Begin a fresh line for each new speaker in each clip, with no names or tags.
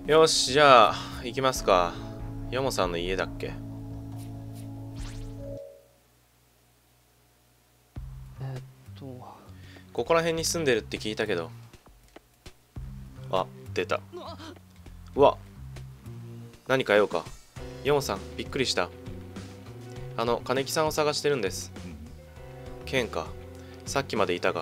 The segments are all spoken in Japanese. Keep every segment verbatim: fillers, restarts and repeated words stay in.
よし、じゃあ行きますか。ヨモさんの家だっけ？
えーっと
ここら辺に住んでるって聞いたけど。あ、出た。うわ、何か用か？ヨモさん、びっくりした。あの金木さんを探してるんです。ケンか。さっきまでいたが。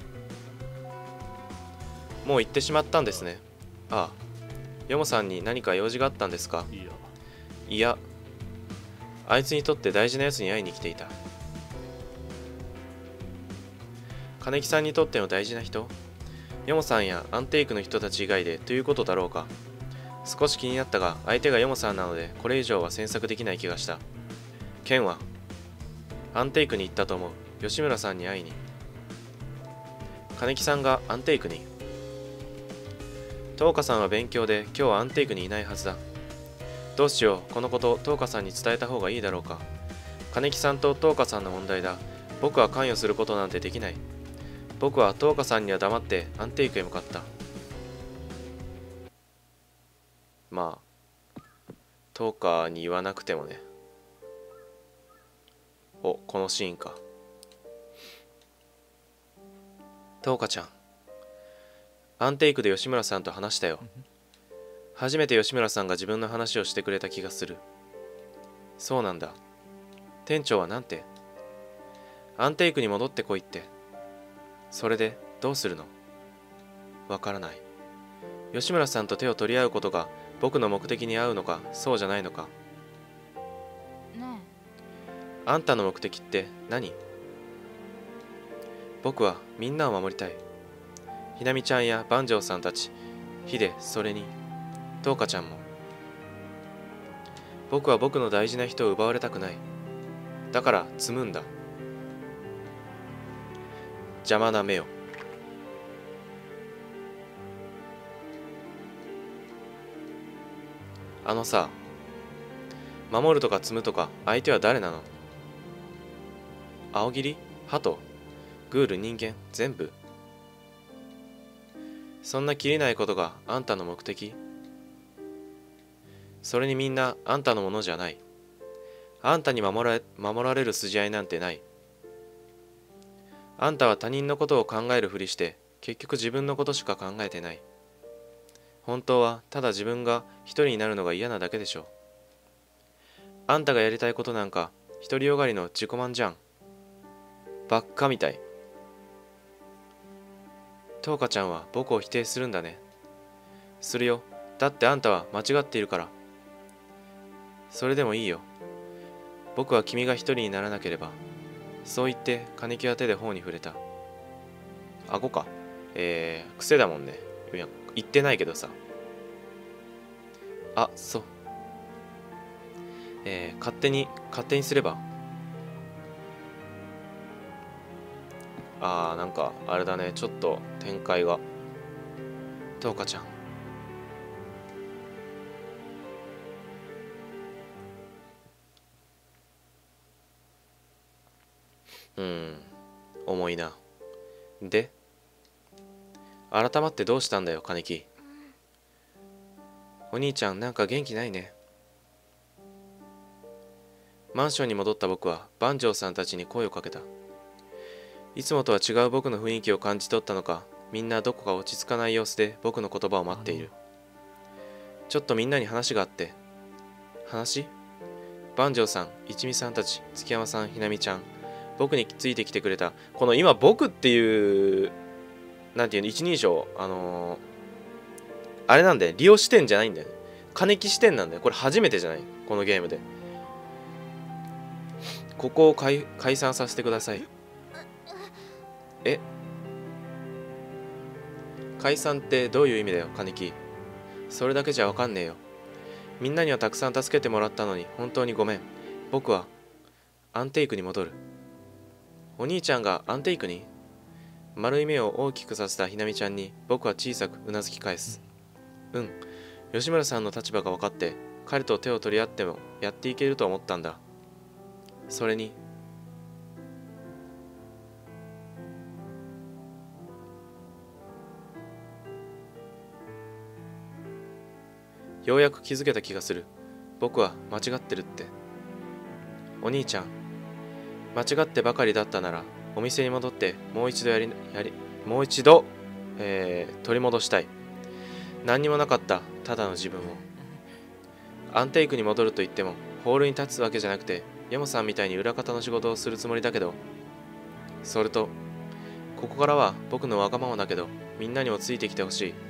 もう行ってしまったんですね。ああ、ヨモさんに何か用事があったんですか？
いや、
いや、あいつにとって大事なやつに会いに来ていた。金木さんにとっての大事な人？ヨモさんやアンテイクの人たち以外でということだろうか。少し気になったが、相手がヨモさんなのでこれ以上は詮索できない気がした。ケンはアンテイクに行ったと思う。吉村さんに会いに。金木さんがアンテイクに？トウカさんは勉強で今日はアンテイクにいないはずだ。どうしよう、このことトウカさんに伝えた方がいいだろうか。金木さんとトウカさんの問題だ。僕は関与することなんてできない。僕はトウカさんには黙ってアンテイクへ向かった。まあトウカに言わなくてもね。お、このシーンか。トウカちゃん、アンテイクで吉村さんと話したよ。初めて吉村さんが自分の話をしてくれた気がする。そうなんだ。店長はなんて？アンテイクに戻ってこいって。それでどうするの？わからない。吉村さんと手を取り合うことが僕の目的に合うのか、そうじゃないのか。
ね
あんたの目的って何？僕はみんなを守りたい。ひなみちゃんや万丈さんたち、ヒデ、それにトウカちゃんも。僕は僕の大事な人を奪われたくない。だから積むんだ。邪魔な目を。あのさ、守るとか積むとか相手は誰なの？青霧？鳩？グール？人間？全部？そんな切れないことがあんたの目的？それにみんなあんたのものじゃない。あんたに守られ、守られる筋合いなんてない。あんたは他人のことを考えるふりして結局自分のことしか考えてない。本当はただ自分が一人になるのが嫌なだけでしょ。あんたがやりたいことなんか独りよがりの自己満じゃん。ばっかみたい。トウカちゃんは僕を否定するんだね。するよ。だってあんたは間違っているから。それでもいいよ。僕は君が一人にならなければ。そう言って金木は手で頬に触れた。顎か。えー、癖だもんね。いや、言ってないけどさ。あ、そう。えー、勝手に、勝手にすれば。あー、なんか、あれだね。ちょっと展開が。トウカちゃん。うーん、重いな。で、改まってどうしたんだよ、金木。お兄ちゃん、なんか元気ないね。マンションに戻った僕は、万丈さんたちに声をかけた。いつもとは違う僕の雰囲気を感じ取ったのか、みんなどこか落ち着かない様子で僕の言葉を待っている。ちょっとみんなに話があって。話？万丈さん、一味さんたち、月山さん、ひなみちゃん、僕についてきてくれた。この今、僕っていう、なんていうの、一人称、あのー、あれなんだよ、利用視点じゃないんだよね。金木視点なんだよ。これ初めてじゃない、このゲームで。ここを解解散させてください。え解散ってどういう意味だよ、金木。それだけじゃわかんねえよ。みんなにはたくさん助けてもらったのに本当にごめん。僕はアンテイクに戻る。お兄ちゃんがアンテイクに？丸い目を大きくさせたひなみちゃんに僕は小さくうなずき返す。うん。吉村さんの立場が分かって彼と手を取り合ってもやっていけると思ったんだ。それにようやく気づけた気がする。僕は間違ってるって。お兄ちゃん、間違ってばかりだったなら、お店に戻ってもう一度やり、やり、もう一度、えー、取り戻したい。何にもなかった、ただの自分を。アンテイクに戻ると言っても、ホールに立つわけじゃなくて、ヤモさんみたいに裏方の仕事をするつもりだけど、それと、ここからは僕のわがままだけど、みんなにもついてきてほしい。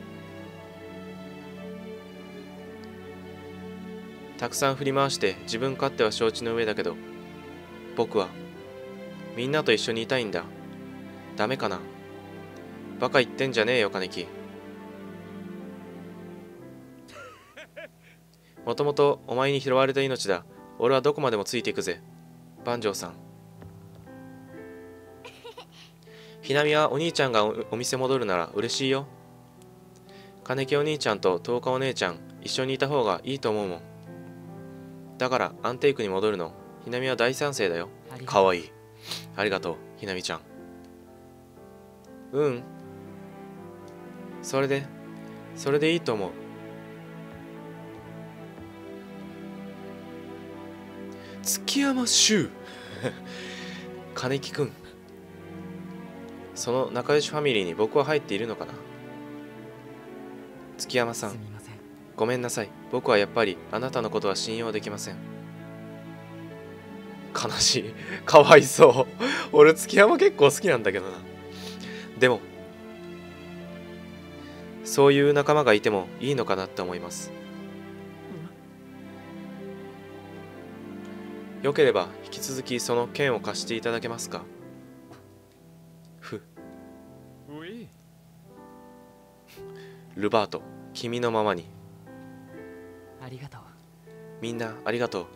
たくさん振り回して自分勝手は承知の上だけど、僕はみんなと一緒にいたいんだ。ダメかな。バカ言ってんじゃねえよ、金木。もともとお前に拾われた命だ。俺はどこまでもついていくぜ。万丈さん。ひなみはお兄ちゃんが お, お店戻るなら嬉しいよ。金木お兄ちゃんと十日お姉ちゃん一緒にいた方がいいと思うもん。だからアンテイクに戻るの、ひなみは大賛成だよ。かわいい。ありがとう、ひなみちゃん。うん。それで、それでいいと思う。月山修金木くん。その仲良しファミリーに僕は入っているのかな。月山さん、ごめんなさい。僕はやっぱりあなたのことは信用できません。悲しい。かわいそう。俺月山結構好きなんだけどな。でもそういう仲間がいてもいいのかなって思います。よければ引き続きその剣を貸していただけますか。ふルバート、君のままに。
ありがとう。
みんなありがとう。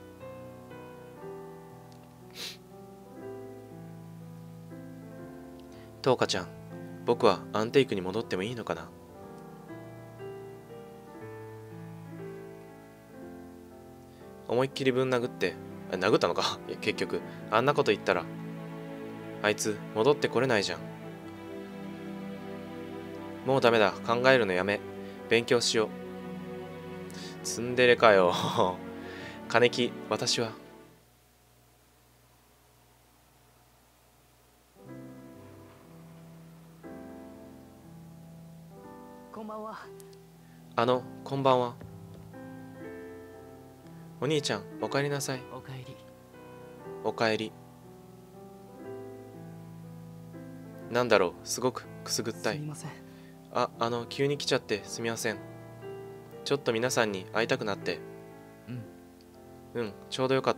トウカちゃん、僕はアンテイクに戻ってもいいのかな。思いっきりぶん殴って、あ、殴ったのかいや結局あんなこと言ったらあいつ戻ってこれないじゃん。もうダメだ。考えるのやめ。勉強しよう。ツンデレかよ金木、私は
こんばんは。
あの、こんばんは。お兄ちゃん、お帰りなさい。
おかえり。
おかえり。なんだろう、すごくくすぐったい。
すみません。
あ、あの、急に来ちゃってすみません。ちょっと皆さんに会いたくなって。
うん。
うん、ちょうどよかった。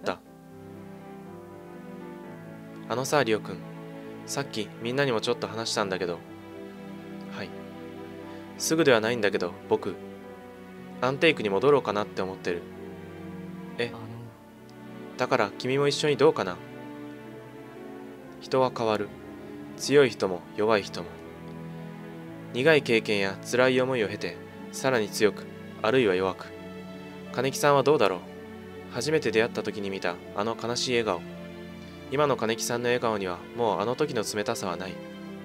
あのさ、リオくん。さっきみんなにもちょっと話したんだけど。はい。すぐではないんだけど、僕、アンテイクに戻ろうかなって思ってる。え、
あの、
だから君も一緒にどうかな。人は変わる。強い人も弱い人も。苦い経験や辛い思いを経て、さらに強く、あるいは弱く。金木さんはどうだろう。初めて出会った時に見たあの悲しい笑顔。今の金木さんの笑顔にはもうあの時の冷たさはない。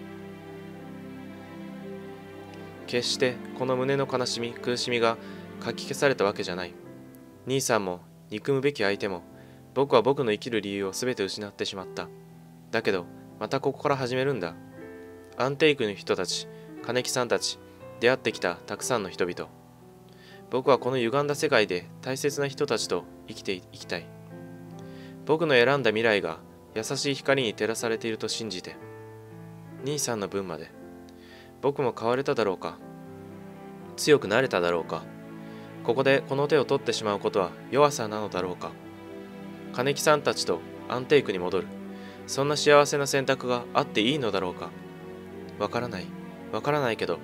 決してこの胸の悲しみ、苦しみがかき消されたわけじゃない。兄さんも憎むべき相手も、僕は僕の生きる理由を全て失ってしまった。だけど、またここから始めるんだ。アンテイクの人たち、金木さんたち、出会ってきたたくさんの人々。僕はこの歪んだ世界で大切な人たちと生きていきたい。僕の選んだ未来が優しい光に照らされていると信じて。兄さんの分まで。僕も変われただろうか。強くなれただろうか。ここでこの手を取ってしまうことは弱さなのだろうか。金木さんたちとアンテイクに戻る。そんな幸せな選択があっていいのだろうか。わからない。わからないけど。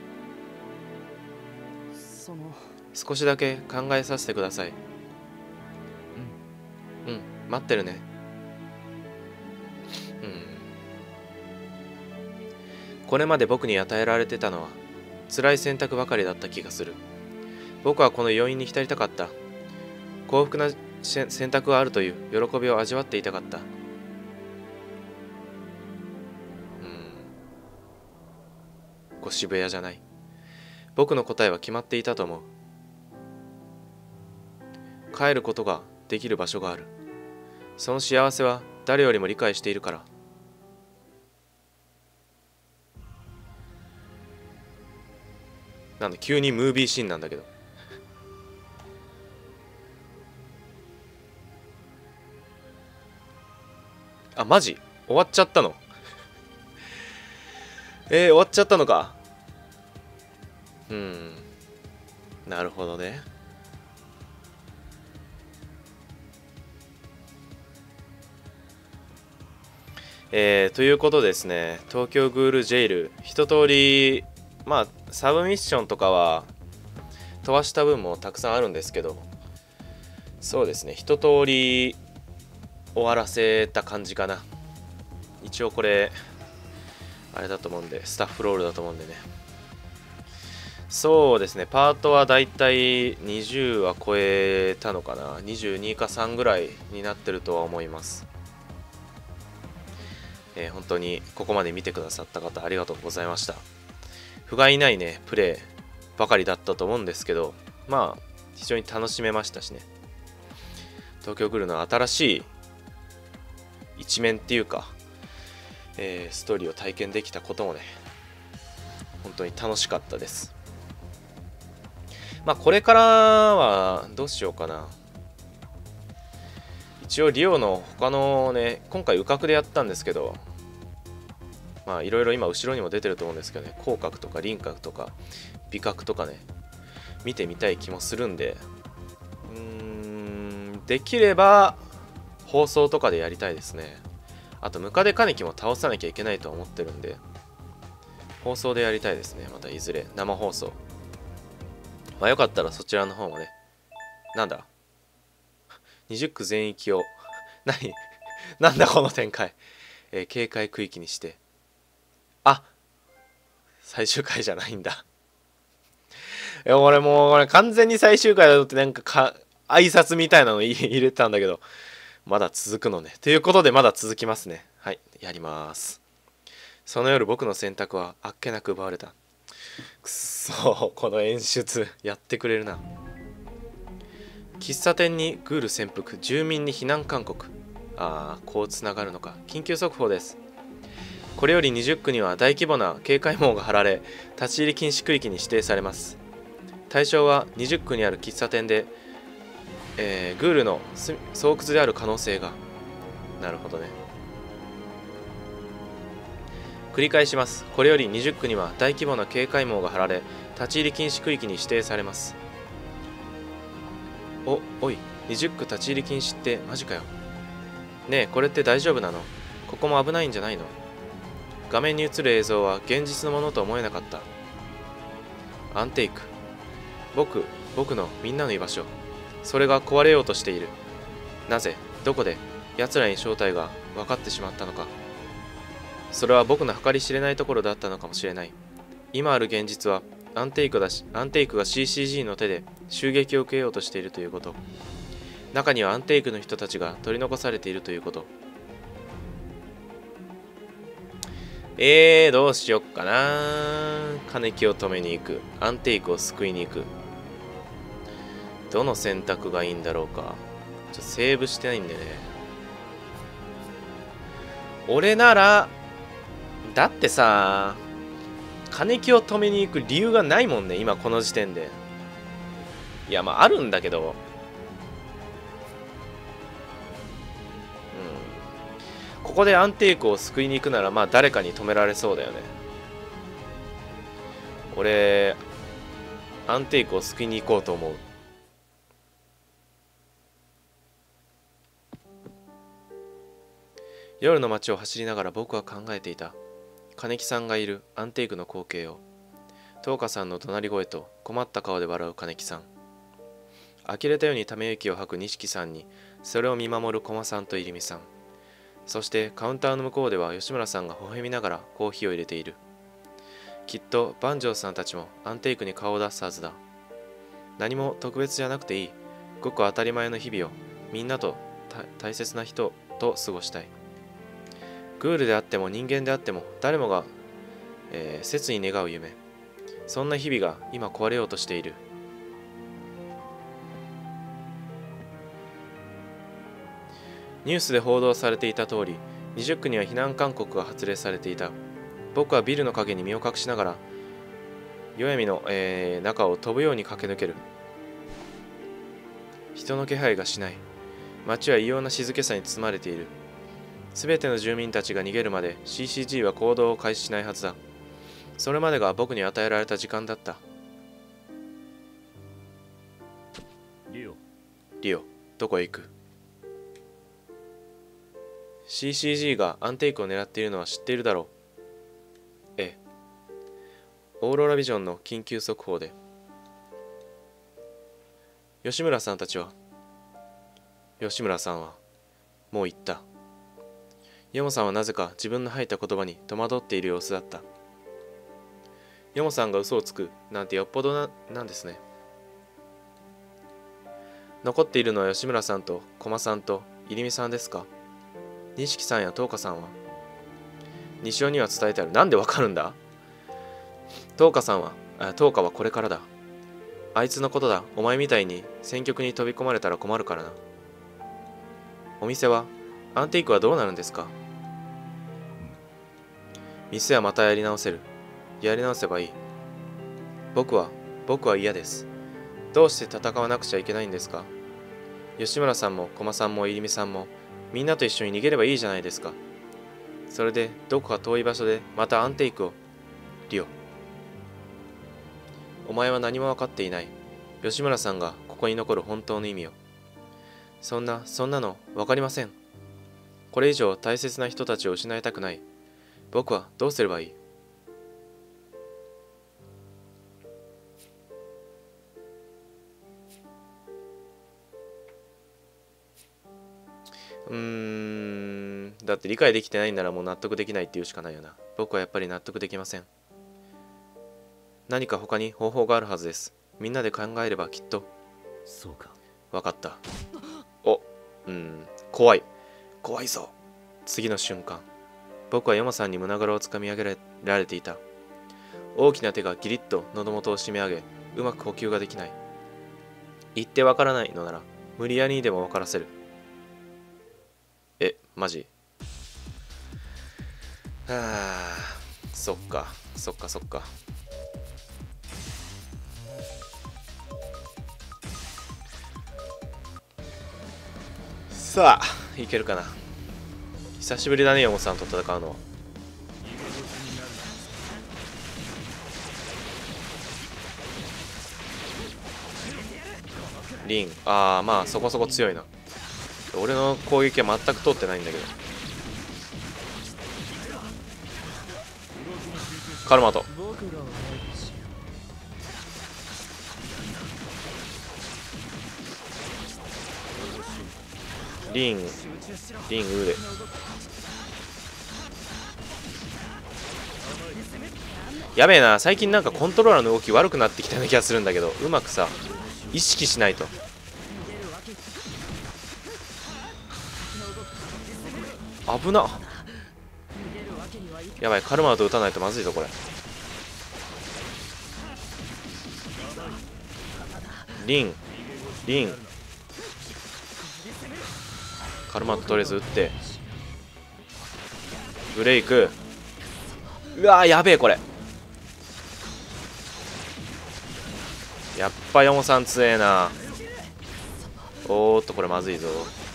その、
少しだけ考えさせてください。うん。うん、待ってるね。うん。これまで僕に与えられてたのは辛い選択ばかりだった気がする。僕はこの余韻に浸りたかった。幸福な選択があるという喜びを味わっていたかった。うん。こう渋谷じゃない。僕の答えは決まっていたと思う。 帰ることができる場所がある。その幸せは誰よりも理解しているから。なんだ急にムービーシーンなんだけど。あ、マジ終わっちゃったの。えー、終わっちゃったのか。うん、なるほどね。えー、ということですね、東京グールジェイル一通り、まあサブミッションとかは飛ばした分もたくさんあるんですけど、そうですね、一通り終わらせた感じかな。一応これあれだと思うんで、スタッフロールだと思うんでね。そうですね、パートはだいたいにじゅうは超えたのかな。にじゅうにかさんぐらいになってるとは思います。えー、本当にここまで見てくださった方ありがとうございました。不甲斐ないねプレイばかりだったと思うんですけど、まあ非常に楽しめましたしね。東京グルの新しい一面っていうか、えー、ストーリーを体験できたこともね、本当に楽しかったです。まあこれからはどうしようかな。一応リオの他のね、今回羽角でやったんですけど、まあいろいろ今後ろにも出てると思うんですけどね、広角とか輪郭とか美角とかね、見てみたい気もするんで、うーん、できれば放送とかでやりたいですね。あとムカデカネキも倒さなきゃいけないとは思ってるんで、放送でやりたいですね。またいずれ生放送、まあよかったらそちらの方もね。なんだにじゅっ区全域を何なんだこの展開、えー、警戒区域にして、あ、最終回じゃないんだ。いや俺もう俺完全に最終回だとってなんかか挨拶みたいなの入れてたんだけど、まだ続くのね。ということでまだ続きますね。はい、やります。その夜僕の選択はあっけなく奪われた。くっそ、この演出やってくれるな。喫茶店にグール潜伏、住民に避難勧告。ああ、こうつながるのか。緊急速報です。これよりにじゅっ区には大規模な警戒網が張られ、立ち入り禁止区域に指定されます。対象はにじゅっ区にある喫茶店で、えー、グールの巣窟である可能性が。なるほどね。繰り返します。これよりにじゅっ区には大規模な警戒網が張られ、立ち入り禁止区域に指定されます。お、おい、にじゅっ区立ち入り禁止ってマジかよ。ねえ、これって大丈夫なの？ここも危ないんじゃないの？画面に映る映像は現実のものと思えなかった。アンテイク。僕、僕のみんなの居場所。それが壊れようとしている。なぜ、どこで、奴らに正体が分かってしまったのか。それは僕の計り知れないところだったのかもしれない。今ある現実は、アンテイクだし、アンテイクが シーシージー の手で襲撃を受けようとしているということ。中にはアンテイクの人たちが取り残されているということ。えー、どうしよっかな。金木を止めに行く。アンテイクを救いに行く。どの選択がいいんだろうか。ちょっとセーブしてないんでね。俺なら、だってさ、金木を止めに行く理由がないもんね、今この時点で。いや、まああるんだけど。うん。ここでアンテイクを救いに行くなら、まあ誰かに止められそうだよね。俺、アンテイクを救いに行こうと思う。夜の街を走りながら僕は考えていた。金木さんがいるアンテイクの光景を。東花さんの怒鳴り声と困った顔で笑う金木さん。呆れたようにため息を吐く錦さんに、それを見守る駒さんと入美さん。そしてカウンターの向こうでは吉村さんが微笑みながらコーヒーを入れている。きっと万丈さんたちもアンテイクに顔を出すはずだ。何も特別じゃなくていい。ごく当たり前の日々をみんなと大切な人と過ごしたい。グールであっても人間であっても誰もが、えー、切に願う夢。そんな日々が今壊れようとしている。 ニュースで報道されていた通り、にじゅっくには避難勧告が発令されていた。僕はビルの陰に身を隠しながら、夜闇の、えー中を飛ぶように駆け抜ける。人の気配がしない。街は異様な静けさに包まれている。すべての住民たちが逃げるまで シーシージー は行動を開始しないはずだ。それまでが僕に与えられた時間だった。
リオ、
リオ、どこへ行く？ シーシージー がアンテイクを狙っているのは知っているだろう。ええ。オーロラビジョンの緊急速報で。吉村さんたちは？吉村さんはもう言った。ヨモさんはなぜか自分の吐いた言葉に戸惑っている様子だった。ヨモさんが嘘をつくなんてよっぽどな、なんですね。残っているのは吉村さんと駒さんと入見さんですか？錦さんや東花さんは？西尾には伝えてある。なんでわかるんだ？東花さんは、あ、東花はこれからだ。あいつのことだ。お前みたいに戦局に飛び込まれたら困るからな。お店は、アンティークはどうなるんですか？店はまたやり直せる。やり直せばいい。僕は、僕は嫌です。どうして戦わなくちゃいけないんですか？吉村さんも駒さんも入見さんもみんなと一緒に逃げればいいじゃないですか。それでどこか遠い場所でまたアンテイクを。リオ、お前は何も分かっていない。吉村さんがここに残る本当の意味を。そんな、そんなの分かりません。これ以上大切な人たちを失いたくない。僕はどうすればいい？うーん、だって理解できてないんならもう納得できないって言うしかないよな。僕はやっぱり納得できません。何か他に方法があるはずです。みんなで考えればきっと。
そうか。
わかった。お、うん、怖い。怖いぞ。次の瞬間、僕はヨモさんに胸ぐらをつかみ上げられていた。大きな手がギリッと喉元を締め上げ、うまく呼吸ができない。言ってわからないのなら、無理やりにでも分からせる。え、マジ？はあ、そっか、そっかそっか。さあ、いけるかな。久しぶりだね、ヨモさんと戦うのは。リン、ああ、まあそこそこ強いな。俺の攻撃は全く通ってないんだけど。カルマト。リン、リン、ウーレ。やべえな、最近なんかコントローラーの動き悪くなってきたような気がするんだけど、うまくさ、意識しないと。危なっ。やばい、カルマと打たないとまずいぞこれ。リン、リン、カルマととりあえず打ってブレイク。うわー、やべえこれ。やっぱヨモさん強えな。おーっとこれまずいぞ。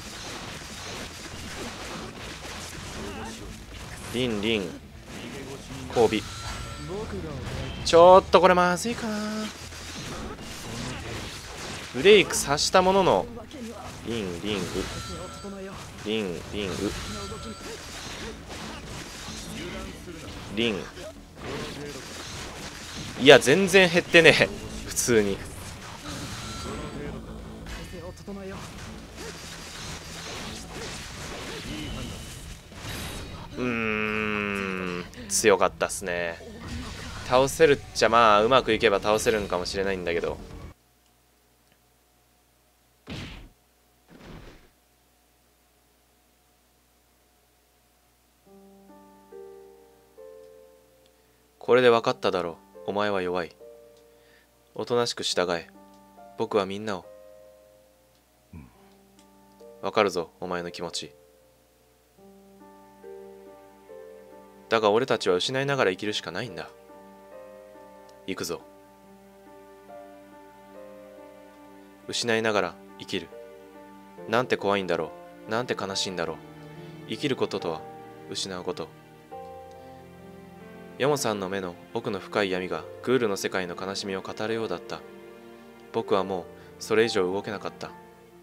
リンリン交尾。ちょっとこれまずいかな。ブレイクさしたもののリンリンウリンリンウリン。いや全然減ってねえ普通に。うーん、強かったっすね。倒せるっちゃまあうまくいけば倒せるんかもしれないんだけど。これで分かっただろう。お前は弱い。おとなしく従え。僕はみんなを。 わかるぞ、お前の気持ち。だが俺たちは失いながら生きるしかないんだ。行くぞ。失いながら生きる。なんて怖いんだろう。なんて悲しいんだろう。生きることとは失うこと。ヤモさんの目の奥の深い闇がグールの世界の悲しみを語るようだった。僕はもうそれ以上動けなかった。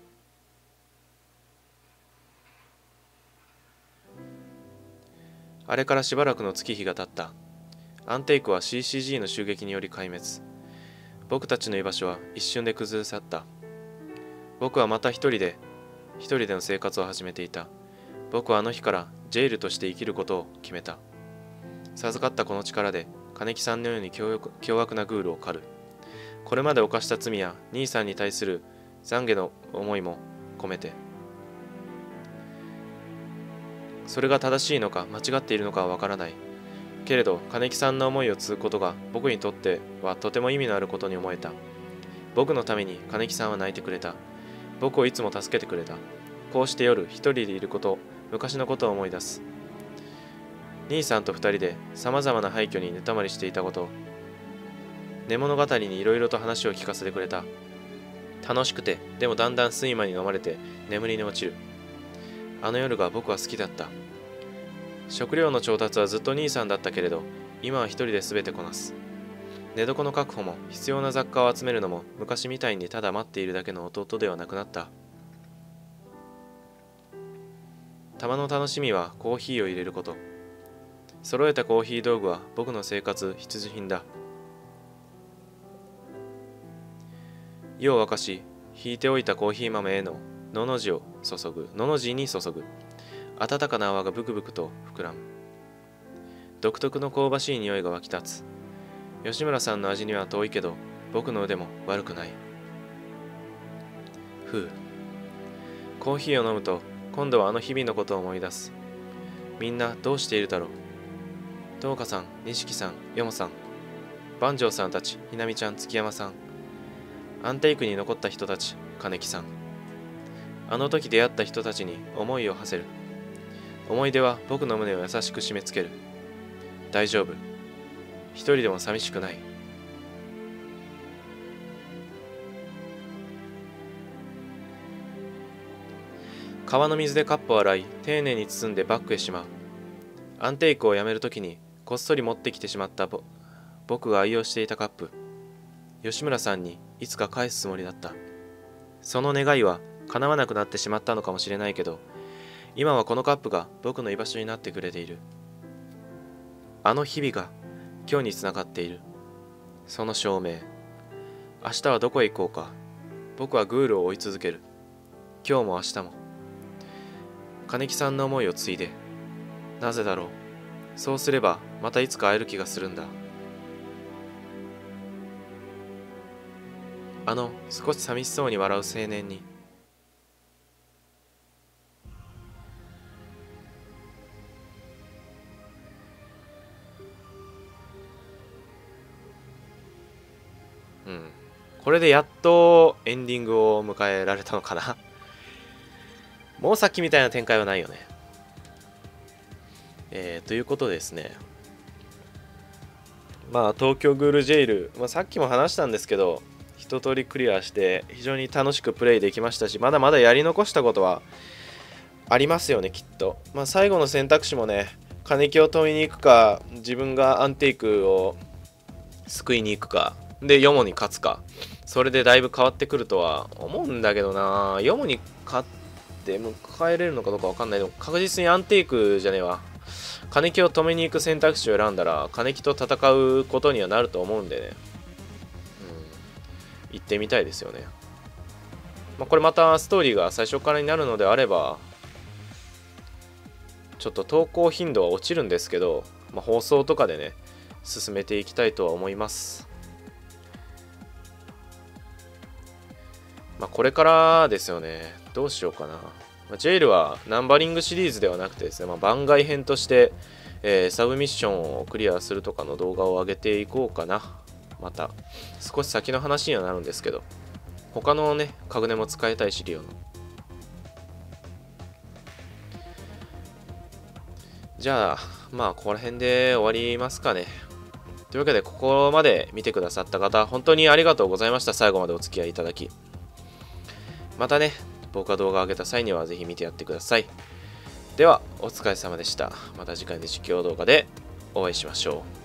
あれからしばらくの月日が経った。アンテイクは シーシージー の襲撃により壊滅。僕たちの居場所は一瞬で崩れ去った。僕はまた一人で、一人での生活を始めていた。僕はあの日からジェイルとして生きることを決めた。授かったこの力で金木さんのように凶悪、凶悪なグールを狩る。これまで犯した罪や兄さんに対する懺悔の思いも込めて。それが正しいのか間違っているのかはわからない。けれど金木さんの思いを継ぐことが僕にとってはとても意味のあることに思えた。僕のために金木さんは泣いてくれた。僕をいつも助けてくれた。こうして夜一人でいること、昔のことを思い出す。兄さんと二人でさまざまな廃墟に寝たまりしていたこと、寝物語にいろいろと話を聞かせてくれた。楽しくて、でもだんだん睡魔に飲まれて眠りに落ちる。あの夜が僕は好きだった。食料の調達はずっと兄さんだったけれど、今は一人で全てこなす。寝床の確保も必要な雑貨を集めるのも昔みたいにただ待っているだけの弟ではなくなった。たまの楽しみはコーヒーを入れること。揃えたコーヒー道具は僕の生活必需品だ。湯を沸かし、ひいておいたコーヒー豆へののの字を注ぐ、のの字に注ぐ。温かな泡がブクブクと膨らむ。独特の香ばしい匂いが湧き立つ。吉村さんの味には遠いけど、僕の腕も悪くない。ふう。コーヒーを飲むと、今度はあの日々のことを思い出す。みんなどうしているだろう。東花さん、錦さん、よもさん、万丈さんたち、ひなみちゃん、月山さん、アンテイクに残った人たち、金木さん。あの時出会った人たちに思いを馳せる。思い出は僕の胸を優しく締め付ける。大丈夫。一人でも寂しくない。川の水でカップを洗い、丁寧に包んでバッグへしまう。アンテイクをやめるときにこっそり持ってきてしまったぼ僕が愛用していたカップ。吉村さんにいつか返すつもりだった。その願いは叶わなくなってしまったのかもしれないけど、今はこのカップが僕の居場所になってくれている。あの日々が今日につながっている。その証明。明日はどこへ行こうか。僕はグールを追い続ける。今日も明日も。金木さんの思いを継いで。なぜだろう。そうすればまたいつか会える気がするんだ。あの少し寂しそうに笑う青年に。うん。これでやっとエンディングを迎えられたのかな。もうさっきみたいな展開はないよね。えー、ということでですね。まあ東京グールジェイル、まあ、さっきも話したんですけど、一通りクリアして非常に楽しくプレイできましたし、まだまだやり残したことはありますよね、きっと。まあ最後の選択肢もね、金木を止めに行くか、自分がアンテイクを救いに行くか、でヨモに勝つか、それでだいぶ変わってくるとは思うんだけどな。ヨモに勝って迎えれるのかどうか分かんないけど、確実にアンテイクじゃねえわ、金木を止めに行く選択肢を選んだら金木と戦うことにはなると思うんでね、うん、行ってみたいですよね。まあ、これまたストーリーが最初からになるのであればちょっと投稿頻度は落ちるんですけど、まあ、放送とかでね進めていきたいとは思います。まあ、これからですよね。どうしようかな。まあ、ジェイルはナンバリングシリーズではなくてですね、まあ、番外編として、えー、サブミッションをクリアするとかの動画を上げていこうかな。また少し先の話にはなるんですけど、他のね、カグネも使いたいし、リオの。 じゃあまあここら辺で終わりますかね。というわけでここまで見てくださった方本当にありがとうございました。最後までお付き合いいただき、またね僕が動画を上げた際にはぜひ見てやってください。ではお疲れ様でした。また次回の実況動画でお会いしましょう。